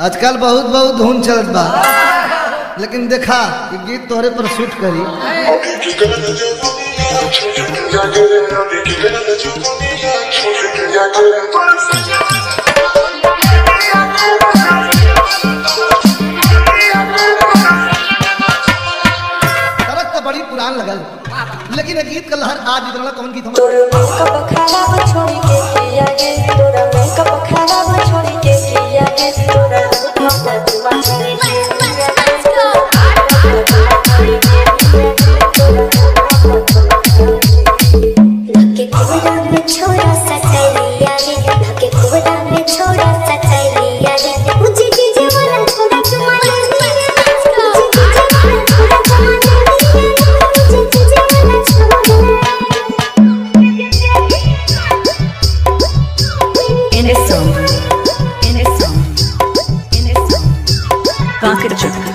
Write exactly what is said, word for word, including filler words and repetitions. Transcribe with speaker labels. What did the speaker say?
Speaker 1: आजकल बहुत बहुत धुन चलत बा, लेकिन देखा कि गीत तोहरे पर शूट करी। तरक तो बड़ी पुरान लगल, लेकिन ये गीत का लहर आज इतना कौन गीत हम
Speaker 2: Chhut